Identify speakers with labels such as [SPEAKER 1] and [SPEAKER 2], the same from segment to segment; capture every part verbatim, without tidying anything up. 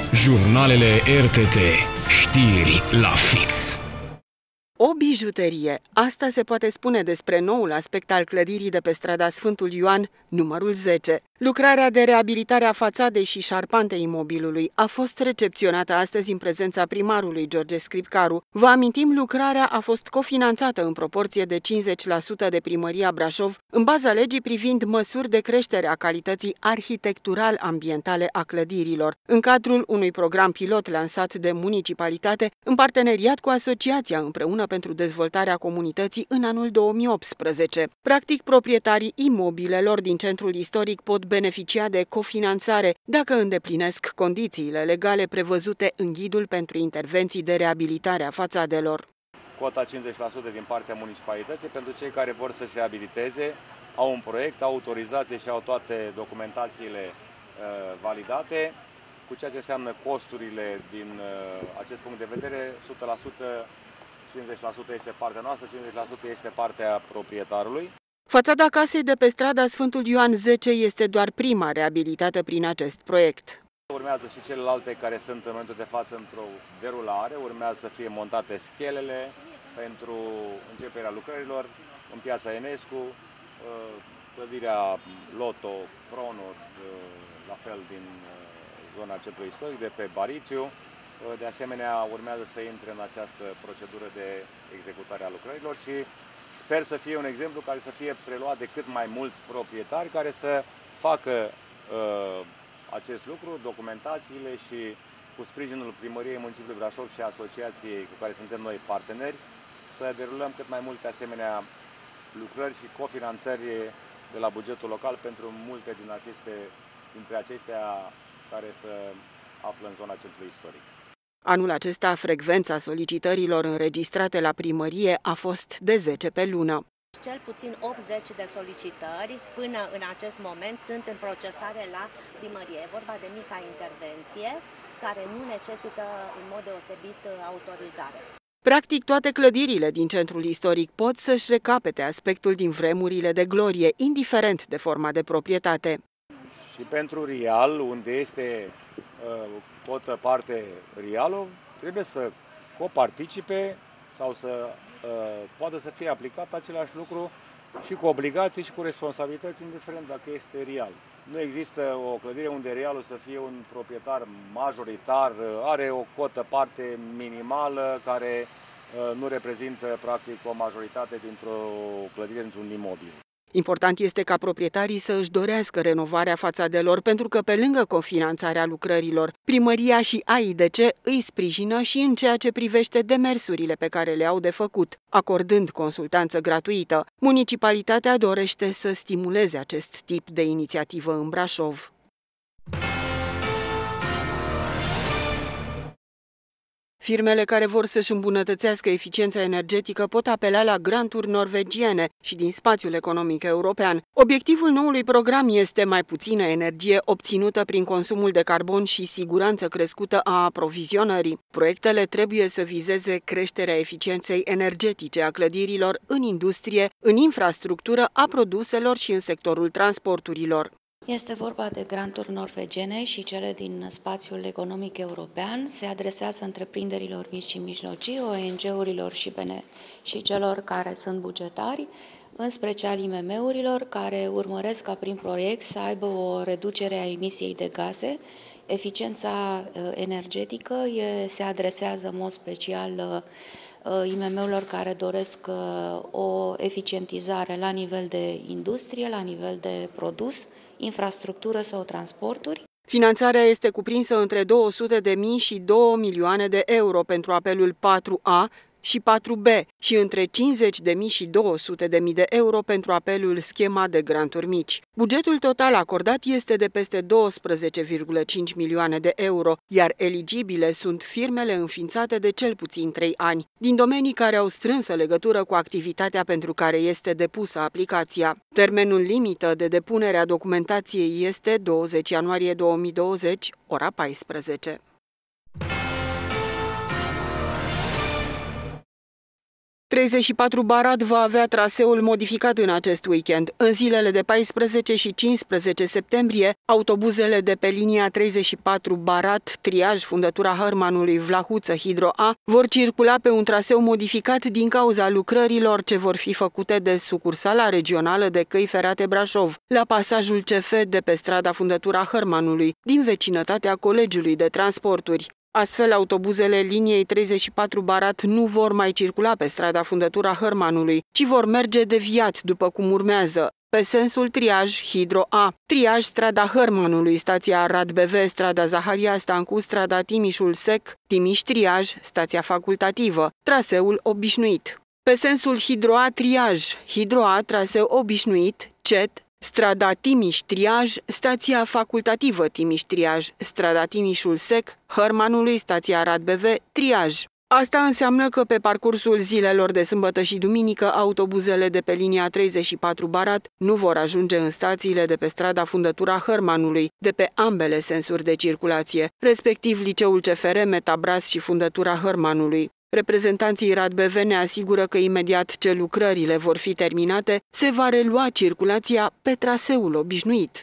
[SPEAKER 1] Jurnalele R T T. Știri la fix.
[SPEAKER 2] O bijuterie. Asta se poate spune despre noul aspect al clădirii de pe strada Sfântul Ioan, numărul zece. Lucrarea de reabilitare a fațadei și șarpantei imobilului a fost recepționată astăzi în prezența primarului George Scripcaru. Vă amintim, lucrarea a fost cofinanțată în proporție de cincizeci la sută de Primăria Brașov, în baza legii privind măsuri de creștere a calității arhitectural-ambientale a clădirilor, în cadrul unui program pilot lansat de municipalitate în parteneriat cu Asociația Împreună pentru Dezvoltarea Comunității în anul două mii optsprezece. Practic, proprietarii imobilelor din centrul istoric pot beneficia de cofinanțare dacă îndeplinesc condițiile legale prevăzute în ghidul pentru intervenții de reabilitare a fațadelor.
[SPEAKER 3] Cota cincizeci la sută din partea municipalității pentru cei care vor să-și reabiliteze, au un proiect, au autorizație și au toate documentațiile uh, validate, cu ceea ce înseamnă costurile din uh, acest punct de vedere, o sută la sută, cincizeci la sută este partea noastră, cincizeci la sută este partea proprietarului.
[SPEAKER 2] Fațada casei de pe strada Sfântul Ioan zece este doar prima reabilitată prin acest proiect.
[SPEAKER 3] Urmează și celelalte care sunt în momentul de față într-o derulare, urmează să fie montate schelele pentru începerea lucrărilor în piața Enescu, clădirea Loto, Pronor, la fel din zona centrului istoric, de pe Barițiu. De asemenea, urmează să intre în această procedură de executare a lucrărilor și sper să fie un exemplu care să fie preluat de cât mai mulți proprietari care să facă uh, acest lucru, documentațiile și cu sprijinul Primăriei Municipiului Brașov și Asociației cu care suntem noi parteneri, să derulăm cât mai multe asemenea lucrări și cofinanțări de la bugetul local pentru multe din aceste, dintre acestea care se află în zona centrului istoric.
[SPEAKER 2] Anul acesta, frecvența solicitărilor înregistrate la primărie a fost de zece pe lună.
[SPEAKER 4] Cel puțin optzeci de solicitări până în acest moment sunt în procesare la primărie. E vorba de mica intervenție care nu necesită în mod deosebit autorizare.
[SPEAKER 2] Practic, toate clădirile din centrul istoric pot să-și recapete aspectul din vremurile de glorie, indiferent de forma de proprietate.
[SPEAKER 3] Și pentru Rial, unde este uh, cotă parte Rialul, trebuie să coparticipe sau să uh, poată să fie aplicat același lucru și cu obligații și cu responsabilități, indiferent dacă este Rial. Nu există o clădire unde Rialul să fie un proprietar majoritar, are o cotă parte minimală care uh, nu reprezintă practic o majoritate dintr-o clădire, dintr-un imobil.
[SPEAKER 2] Important este ca proprietarii să își dorească renovarea fațadelor, pentru că pe lângă cofinanțarea lucrărilor, primăria și A I D C îi sprijină și în ceea ce privește demersurile pe care le au de făcut, acordând consultanță gratuită. Municipalitatea dorește să stimuleze acest tip de inițiativă în Brașov. Firmele care vor să-și îmbunătățească eficiența energetică pot apela la granturi norvegiene și din spațiul economic european. Obiectivul noului program este mai puțină energie obținută prin consumul de carbon și siguranță crescută a aprovizionării. Proiectele trebuie să vizeze creșterea eficienței energetice a clădirilor în industrie, în infrastructură, a produselor și în sectorul transporturilor.
[SPEAKER 5] Este vorba de granturi norvegiene și cele din spațiul economic european. Se adresează întreprinderilor mici și mijlocii, O N G-urilor și, și celor care sunt bugetari, în special I M M-urilor, care urmăresc ca prin proiect să aibă o reducere a emisiei de gaze. Eficiența energetică se adresează în mod special I M M-urilor care doresc o eficientizare la nivel de industrie, la nivel de produs, infrastructură sau transporturi.
[SPEAKER 2] Finanțarea este cuprinsă între două sute de mii și două milioane de euro pentru apelul patru A și patru B și între cincizeci de mii și două sute de mii de euro pentru apelul schema de granturi mici. Bugetul total acordat este de peste douăsprezece virgulă cinci milioane de euro, iar eligibile sunt firmele înființate de cel puțin trei ani, din domenii care au strânsă legătură cu activitatea pentru care este depusă aplicația. Termenul limită de depunere a documentației este douăzeci ianuarie două mii douăzeci, ora paisprezece. treizeci și patru Barat va avea traseul modificat în acest weekend. În zilele de paisprezece și cincisprezece septembrie, autobuzele de pe linia treizeci și patru Barat, Triaj, fundătura Hărmanului, Vlahuță, Hidro-A, vor circula pe un traseu modificat din cauza lucrărilor ce vor fi făcute de sucursala regională de căi ferate Brașov, la pasajul C F de pe strada fundătura Hărmanului, din vecinătatea Colegiului de Transporturi. Astfel, autobuzele liniei treizeci și patru Barat nu vor mai circula pe strada fundătura Hărmanului, ci vor merge deviat după cum urmează, pe sensul Triaj, Hidro-A, Triaj, strada Hărmanului, stația Arad B V, strada Zaharia Stancu, strada Timișul Sec, Timiș-Triaj, stația facultativă, traseul obișnuit. Pe sensul Hidro-A, Triaj, Hidro-A, traseu obișnuit, Cet, strada Timiș-Triaj, stația facultativă Timiș-Triaj, strada Timișul Sec, Hărmanului, stația Arad B V, Triaj. Asta înseamnă că pe parcursul zilelor de sâmbătă și duminică, autobuzele de pe linia treizeci și patru Barat nu vor ajunge în stațiile de pe strada fundătura Hărmanului, de pe ambele sensuri de circulație, respectiv Liceul C F R, Metabras și fundătura Hărmanului. Reprezentanții Rad B V ne asigură că imediat ce lucrările vor fi terminate, se va relua circulația pe traseul obișnuit.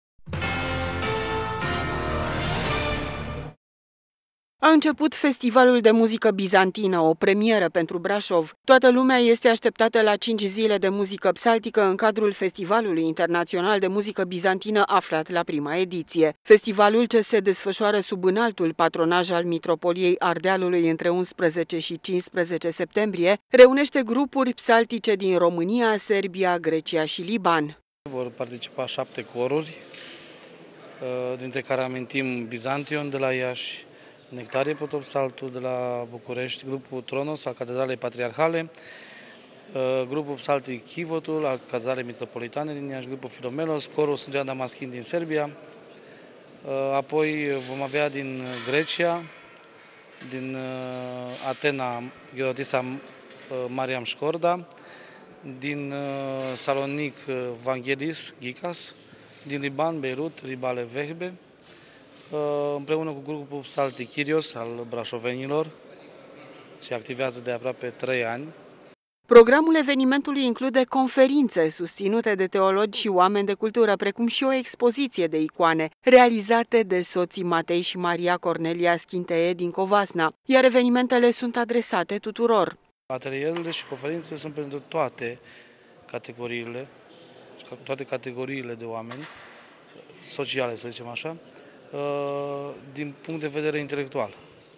[SPEAKER 2] A început Festivalul de Muzică Bizantină, o premieră pentru Brașov. Toată lumea este așteptată la cinci zile de muzică psaltică în cadrul Festivalului Internațional de Muzică Bizantină aflat la prima ediție. Festivalul, ce se desfășoară sub înaltul patronaj al Mitropoliei Ardealului între unsprezece și cincisprezece septembrie, reunește grupuri psaltice din România, Serbia, Grecia și Liban.
[SPEAKER 6] Vor participa șapte coruri, dintre care amintim Bizantion de la Iași, Nectarie Protopsaltul de la București, grupul Tronos al Catedralei Patriarhale, grupul Psaltic Chivotul al Catedralei Metropolitane din Iași, grupul Filomelos, corul Sfântul Damaschin din Serbia, apoi vom avea din Grecia, din Atena, Gheorotisa Mariam Școrda, din Salonic Vangelis Gikas, din Liban, Beirut, Ribale Vehbe, împreună cu grupul Psaltic Kyrios al brașovenilor, ce activează de aproape trei ani.
[SPEAKER 2] Programul evenimentului include conferințe susținute de teologi și oameni de cultură, precum și o expoziție de icoane, realizate de soții Matei și Maria Cornelia Schintee din Covasna, iar evenimentele sunt adresate tuturor.
[SPEAKER 6] Atelierele și conferințele sunt pentru toate categoriile, toate categoriile de oameni sociale, să zicem așa, din punct de vedere intelectual.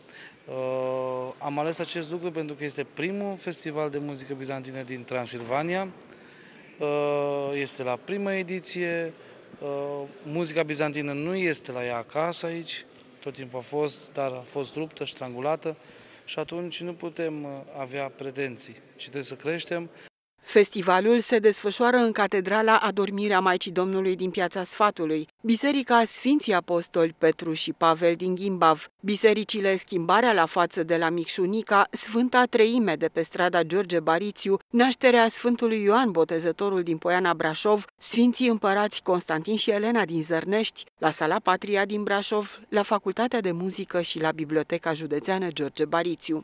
[SPEAKER 6] Am ales acest lucru pentru că este primul festival de muzică bizantină din Transilvania, este la prima ediție, muzica bizantină nu este la ea acasă aici, tot timpul a fost, dar a fost ruptă, strangulată și atunci nu putem avea pretenții, ci trebuie să creștem.
[SPEAKER 2] Festivalul se desfășoară în Catedrala Adormirea Maicii Domnului din Piața Sfatului, Biserica Sfinții Apostoli Petru și Pavel din Gimbav, bisericile Schimbarea la Față de la Micșunica, Sfânta Treime de pe strada George Barițiu, Nașterea Sfântului Ioan Botezătorul din Poiana Brașov, Sfinții Împărați Constantin și Elena din Zărnești, la Sala Patria din Brașov, la Facultatea de Muzică și la Biblioteca Județeană George Barițiu.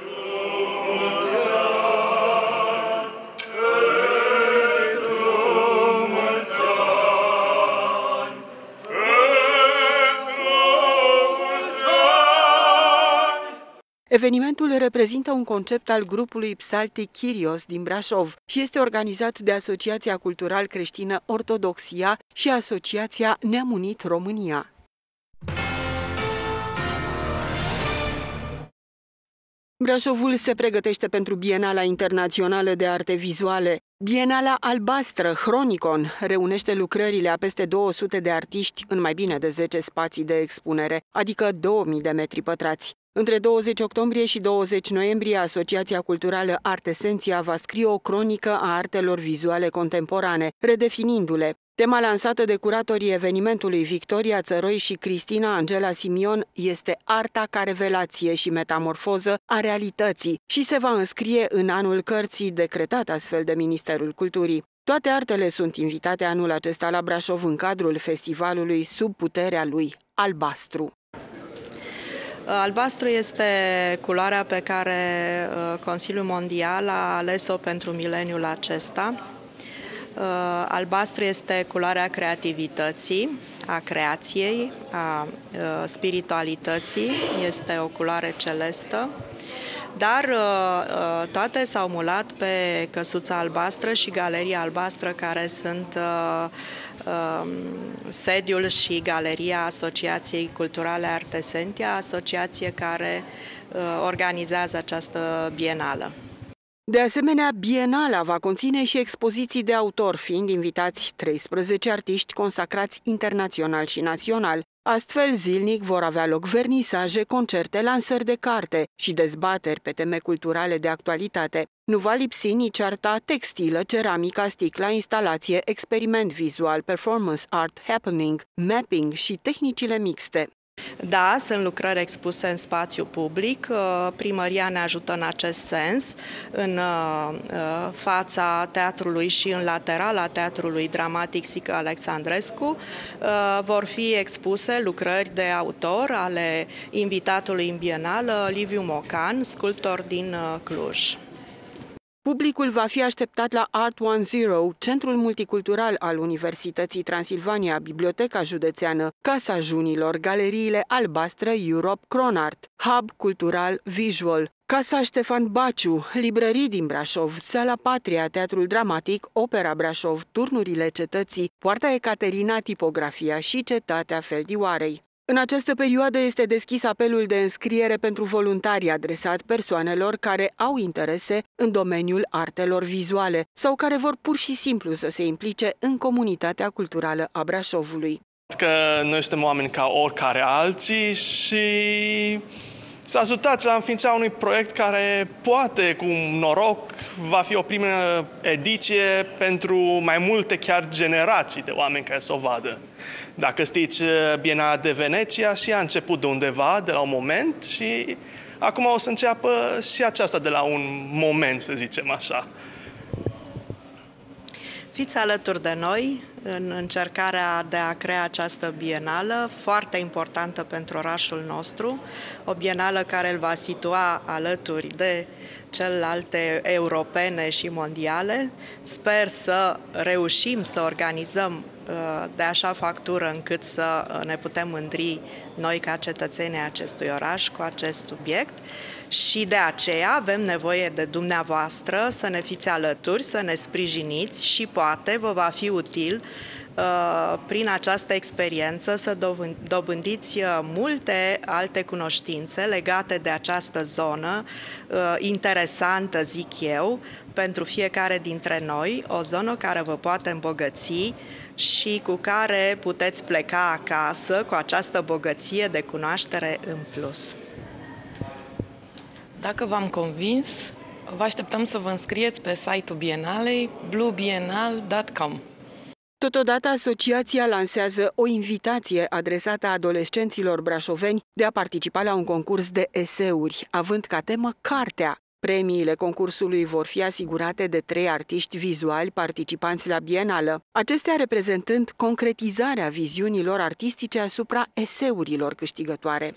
[SPEAKER 2] Evenimentul reprezintă un concept al grupului Psaltic Kyrios din Brașov și este organizat de Asociația Cultural Creștină Ortodoxia și Asociația Neamunit România. Brașovul se pregătește pentru Bienala Internațională de Arte Vizuale. Bienala Albastră, Chronicon, reunește lucrările a peste două sute de artiști în mai bine de zece spații de expunere, adică două mii de metri pătrați. Între douăzeci octombrie și douăzeci noiembrie, Asociația Culturală Artesenția va scrie o cronică a artelor vizuale contemporane, redefinindu-le. Tema lansată de curatorii evenimentului Victoria Țăroi și Cristina Angela Simion este Arta ca revelație și metamorfoză a realității și se va înscrie în anul cărții decretat astfel de Ministerul Culturii. Toate artele sunt invitate anul acesta la Brașov în cadrul festivalului Sub puterea lui Albastru.
[SPEAKER 7] Albastru este culoarea pe care Consiliul Mondial a ales-o pentru mileniul acesta. Albastru este culoarea creativității, a creației, a spiritualității, este o culoare celestă, dar toate s-au mulat pe Căsuța Albastră și Galeria Albastră, care sunt sediul și galeria Asociației Culturale Artesentia, asociație care organizează această bienală.
[SPEAKER 2] De asemenea, bienala va conține și expoziții de autor, fiind invitați treisprezece artiști consacrați internațional și național. Astfel, zilnic vor avea loc vernisaje, concerte, lansări de carte și dezbateri pe teme culturale de actualitate. Nu va lipsi nici arta textilă, ceramica, sticla, instalație, experiment vizual, performance art, happening, mapping și tehnicile mixte.
[SPEAKER 7] Da, sunt lucrări expuse în spațiu public. Primăria ne ajută în acest sens. În fața teatrului și în laterala Teatrului Dramatic Sică Alexandrescu vor fi expuse lucrări de autor ale invitatului în bienală, Liviu Mocan, sculptor din Cluj.
[SPEAKER 2] Publicul va fi așteptat la Art One Zero, centrul multicultural al Universității Transilvania, Biblioteca Județeană, Casa Junilor, galeriile Albastră, Europe, Cronart, Hub Cultural Visual, Casa Ștefan Baciu, librării din Brașov, Sala Patria, Teatrul Dramatic, Opera Brașov, Turnurile Cetății, Poarta Ecaterina, Tipografia și Cetatea Feldioarei. În această perioadă este deschis apelul de înscriere pentru voluntari adresat persoanelor care au interese în domeniul artelor vizuale sau care vor pur și simplu să se implice în comunitatea culturală a Brașovului.
[SPEAKER 8] Că noi suntem oameni ca oricare alții și să ajutați la înființarea unui proiect care poate, cu noroc, va fi o primă ediție pentru mai multe chiar generații de oameni care să o vadă. Dacă știți, Bienala de Veneția și a început de undeva, de la un moment, și acum o să înceapă și aceasta de la un moment, să zicem așa.
[SPEAKER 7] Fiți alături de noi în încercarea de a crea această bienală, foarte importantă pentru orașul nostru, o bienală care îl va situa alături de celelalte europene și mondiale. Sper să reușim să organizăm de așa factură încât să ne putem mândri noi ca cetățenii acestui oraș cu acest subiect și de aceea avem nevoie de dumneavoastră să ne fiți alături, să ne sprijiniți și poate vă va fi util prin această experiență să dobândiți multe alte cunoștințe legate de această zonă interesantă, zic eu, pentru fiecare dintre noi, o zonă care vă poate îmbogăți și cu care puteți pleca acasă cu această bogăție de cunoaștere în plus.
[SPEAKER 9] Dacă v-am convins, vă așteptăm să vă înscrieți pe site-ul Bienalei blue bienal punct com.
[SPEAKER 2] Totodată, asociația lansează o invitație adresată adolescenților brașoveni de a participa la un concurs de eseuri, având ca temă cartea. Premiile concursului vor fi asigurate de trei artiști vizuali participanți la bienală, acestea reprezentând concretizarea viziunilor artistice asupra eseurilor câștigătoare.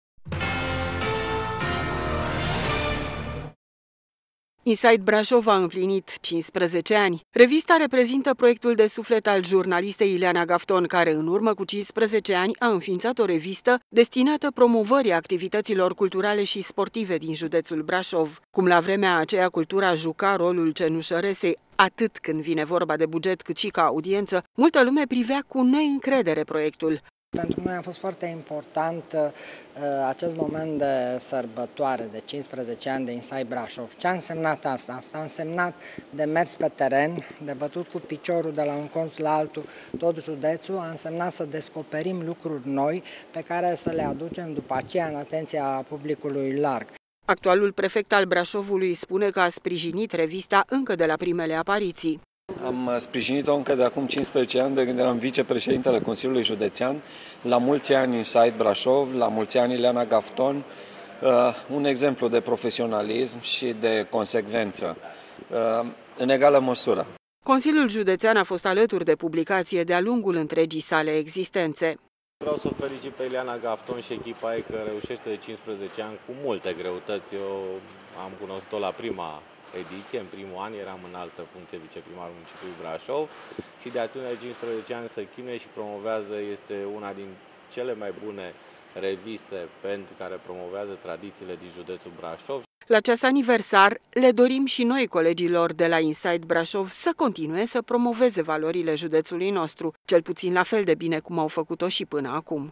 [SPEAKER 2] Inside Brașov a împlinit cincisprezece ani. Revista reprezintă proiectul de suflet al jurnalistei Ileana Gafton, care în urmă cu cincisprezece ani a înființat o revistă destinată promovării activităților culturale și sportive din județul Brașov. Cum la vremea aceea cultura juca rolul cenușăresei atât când vine vorba de buget cât și ca audiență, multă lume privea cu neîncredere proiectul.
[SPEAKER 10] Pentru noi a fost foarte important uh, acest moment de sărbătoare de cincisprezece ani de Inside Brașov. Ce a însemnat asta? Asta a însemnat de mers pe teren, de bătut cu piciorul de la un colț la altul tot județul, a însemnat să descoperim lucruri noi pe care să le aducem după aceea în atenția publicului larg.
[SPEAKER 2] Actualul prefect al Brașovului spune că a sprijinit revista încă de la primele apariții.
[SPEAKER 11] Am sprijinit-o încă de acum cincisprezece ani, de când eram vicepreședintele Consiliului Județean. La mulți ani Inside Brașov, la mulți ani Ileana Gafton, uh, un exemplu de profesionalism și de consecvență, uh, în egală măsură.
[SPEAKER 2] Consiliul Județean a fost alături de publicație de-a lungul întregii sale existențe.
[SPEAKER 3] Vreau să o felicit pe Ileana Gafton și echipa ei că reușește de cincisprezece ani cu multe greutăți. Eu am cunoscut-o la prima ediție, în primul an eram în altă funcție, viceprimarul municipiului Brașov și de atunci de cincisprezece ani se chinuie și promovează, este una din cele mai bune reviste pentru care promovează tradițiile din județul Brașov.
[SPEAKER 2] La acest aniversar le dorim și noi colegilor de la Inside Brașov să continue să promoveze valorile județului nostru, cel puțin la fel de bine cum au făcut-o și până acum.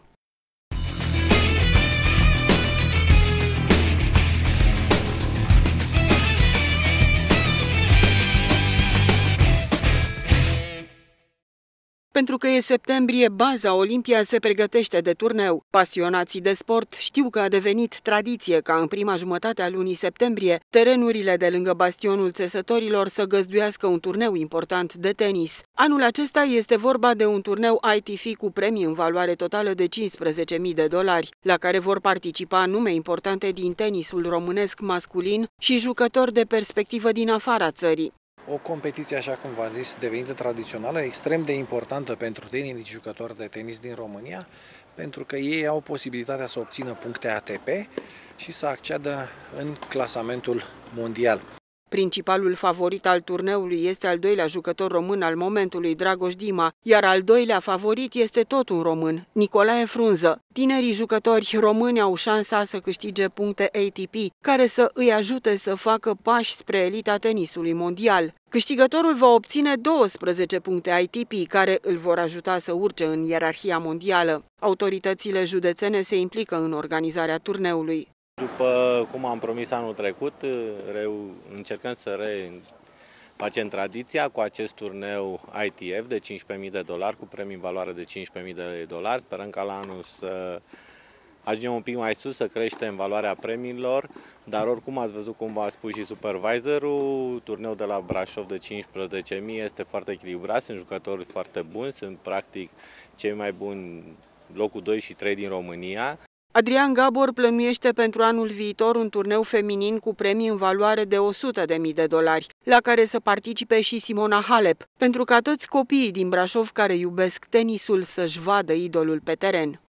[SPEAKER 2] Pentru că e septembrie, baza Olimpia se pregătește de turneu. Pasionații de sport știu că a devenit tradiție ca în prima jumătate a lunii septembrie terenurile de lângă bastionul Țesătorilor să găzduiască un turneu important de tenis. Anul acesta este vorba de un turneu I T F cu premii în valoare totală de cincisprezece mii de dolari, la care vor participa nume importante din tenisul românesc masculin și jucători de perspectivă din afara țării.
[SPEAKER 12] O competiție, așa cum v-am zis, devenită tradițională, extrem de importantă pentru tinerii jucători de tenis din România, pentru că ei au posibilitatea să obțină puncte A T P și să acceadă în clasamentul mondial.
[SPEAKER 2] Principalul favorit al turneului este al doilea jucător român al momentului, Dragoș Dima, iar al doilea favorit este tot un român, Nicolae Frunză. Tinerii jucători români au șansa să câștige puncte A T P, care să îi ajute să facă pași spre elita tenisului mondial. Câștigătorul va obține douăsprezece puncte I T P, care îl vor ajuta să urce în ierarhia mondială. Autoritățile județene se implică în organizarea turneului.
[SPEAKER 3] După cum am promis anul trecut, încercăm să refacem tradiția cu acest turneu I T F de cincisprezece mii de dolari, cu premii în valoare de cincisprezece mii de dolari. Sperăm ca la anul să ajungem un pic mai sus, să creștem valoarea premiilor, dar oricum ați văzut, cum v-a spus și supervisorul, turneul de la Brașov de cincisprezece mii este foarte echilibrat, sunt jucători foarte buni, sunt practic cei mai buni, locul doi și trei din România.
[SPEAKER 2] Adrian Gabor plănuiește pentru anul viitor un turneu feminin cu premii în valoare de o sută de mii de dolari, la care să participe și Simona Halep, pentru ca toți copiii din Brașov care iubesc tenisul să-și vadă idolul pe teren.